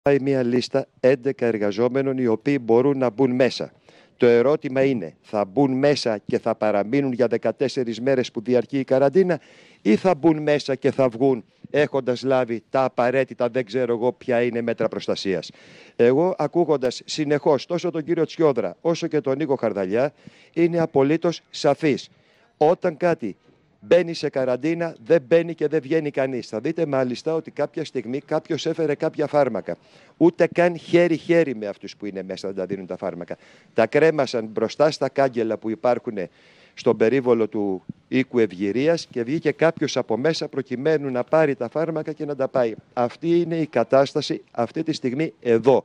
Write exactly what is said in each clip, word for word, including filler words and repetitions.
Πάει μια λίστα έντεκα εργαζόμενων οι οποίοι μπορούν να μπουν μέσα. Το ερώτημα είναι, θα μπουν μέσα και θα παραμείνουν για δεκατέσσερις μέρες που διαρκεί η καραντίνα ή θα μπουν μέσα και θα βγουν έχοντας λάβει τα απαραίτητα, δεν ξέρω εγώ ποια είναι, μέτρα προστασίας. Εγώ, ακούγοντας συνεχώς τόσο τον κύριο Τσιόδρα όσο και τον Νίκο Χαρδαλιά, είναι απολύτως σαφής. Όταν κάτι μπαίνει σε καραντίνα, δεν μπαίνει και δεν βγαίνει κανείς. Θα δείτε μάλιστα ότι κάποια στιγμή κάποιος έφερε κάποια φάρμακα. Ούτε καν χέρι-χέρι με αυτούς που είναι μέσα, δεν τα δίνουν τα φάρμακα. Τα κρέμασαν μπροστά στα κάγκελα που υπάρχουν στον περίβολο του οίκου Ευγυρίας και βγήκε κάποιος από μέσα προκειμένου να πάρει τα φάρμακα και να τα πάει. Αυτή είναι η κατάσταση αυτή τη στιγμή εδώ.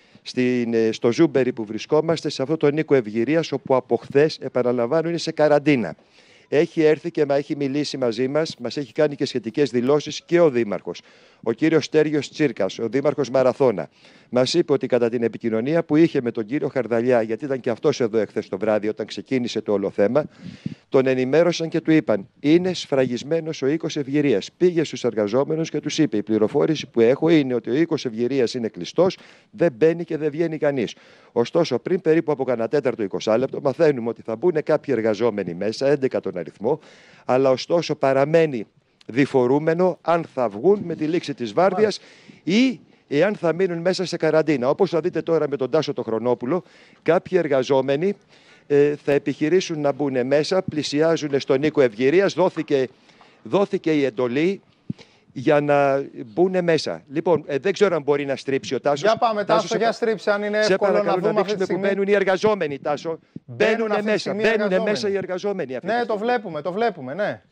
Στην, στο Ζούμπερι που βρισκόμαστε, σε αυτό τον οίκο Ευγυρίας, όπου από χθες, επαναλαμβάνω, είναι σε καραντίνα. Έχει έρθει και έχει μιλήσει μαζί μας, μας έχει κάνει και σχετικές δηλώσεις και ο Δήμαρχος, ο κύριος Στέργιος Τσίρκας, ο Δήμαρχος Μαραθώνα. Μας είπε ότι κατά την επικοινωνία που είχε με τον κύριο Χαρδαλιά, γιατί ήταν και αυτός εδώ εχθές το βράδυ όταν ξεκίνησε το όλο θέμα, τον ενημέρωσαν και του είπαν: είναι σφραγισμένος ο οίκος Ευγυρίας. Πήγε στους εργαζόμενους και τους είπε: η πληροφόρηση που έχω είναι ότι ο οίκος Ευγυρίας είναι κλειστός, δεν μπαίνει και δεν βγαίνει κανείς. Ωστόσο, πριν περίπου από κανένα τέταρτο είκοσι λεπτό, μαθαίνουμε ότι θα μπουν κάποιοι εργαζόμενοι μέσα, έντεκα τον αριθμό, αλλά ωστόσο παραμένει διφορούμενο αν θα βγουν με τη λήξη της βάρδιας ή εάν θα μείνουν μέσα σε καραντίνα. Όπως θα δείτε τώρα με τον Τάσο το Χρονόπουλο, κάποιοι εργαζόμενοι ε, θα επιχειρήσουν να μπουν μέσα, πλησιάζουν στον οίκο Ευγυρίας, δόθηκε, δόθηκε η εντολή για να μπουν μέσα. Λοιπόν, ε, δεν ξέρω αν μπορεί να στρίψει ο Τάσος. Για πάμε, Τάσο, Τάσο για στρίψει, αν είναι εύκολο να δούμε να αυτή τη στιγμή. Που μπαίνουν οι εργαζόμενοι, Τάσο. Μπαίνουν, μπαίνουν μέσα, μπαίνουν μέσα οι εργαζόμενοι. Αυτή ναι, το βλέπουμε, το βλέπουμε, ναι.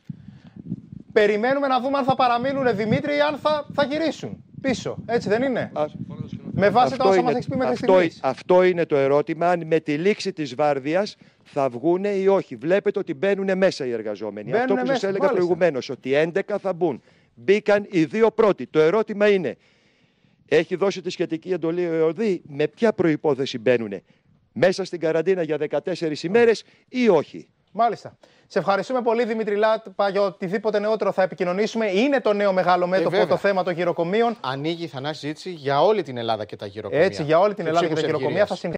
Περιμένουμε να δούμε αν θα παραμείνουν, Δημήτρη, ή αν θα, θα γυρίσουν πίσω. Έτσι δεν είναι? Α, με βάση τα όσα μας έχεις πει μέχρι στιγμής. Αυτό είναι το ερώτημα, αν με τη λήξη της βάρδιας θα βγουν ή όχι. Βλέπετε ότι μπαίνουν μέσα οι εργαζόμενοι. Μπαίνουν αυτό που σας έλεγα προηγουμένως, ότι έντεκα θα μπουν. Μπήκαν οι δύο πρώτοι. Το ερώτημα είναι, έχει δώσει τη σχετική εντολή ο ΕΟΔΗ, με ποια προϋπόθεση μπαίνουν? Μέσα στην καραντίνα για δεκατέσσερις ημέρες ή όχι? Μάλιστα. Σε ευχαριστούμε πολύ, Δημήτρη Λάτπα, για οτιδήποτε νεότερο θα επικοινωνήσουμε. Είναι το νέο μεγάλο μέτωπο ε, το θέμα των γυροκομείων. Ανοίγει η θανάση συζήτηση για όλη την Ελλάδα και τα γυροκομεία. Έτσι, για όλη την Ελλάδα και τα γυροκομεία θα